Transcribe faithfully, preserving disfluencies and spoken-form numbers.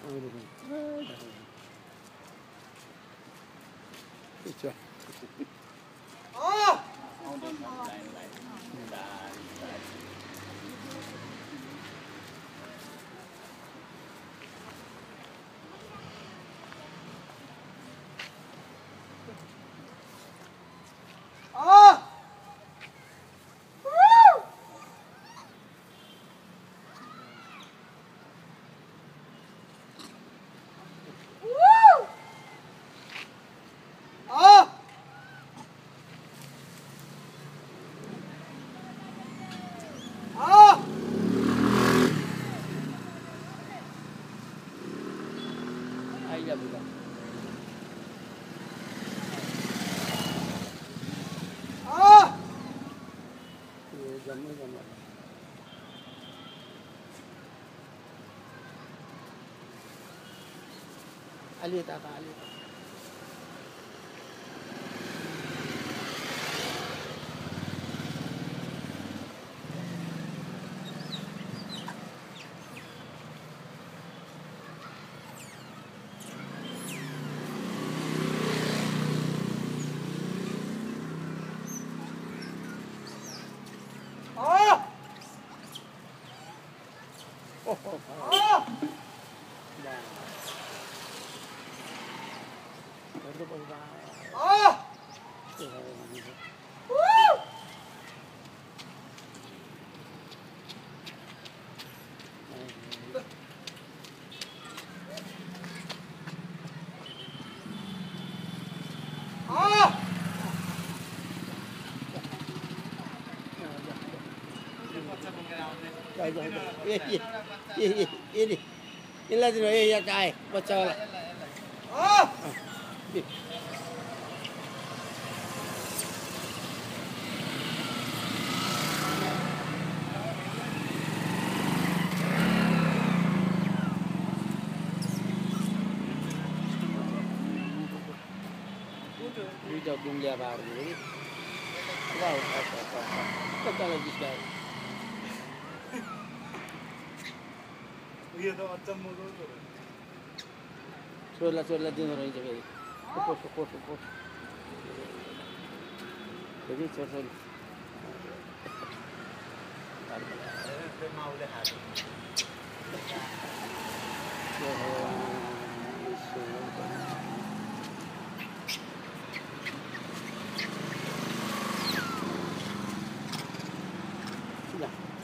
Alit ata, alit. Oh, oh, oh. Dah. Baru bawa. Ah. Woo. Ah. ये ये ये ये ये इल्ला दिन ये या काय बच्चा वाला आ दुईटा गुम्लिया बार दिए वाह कता लगी इसका ये तो अच्छा मोड़ तो सोलह सोलह दिन हो रही है भाई कोस कोस कोस jadi सोलह फिर माउले हाथ sudah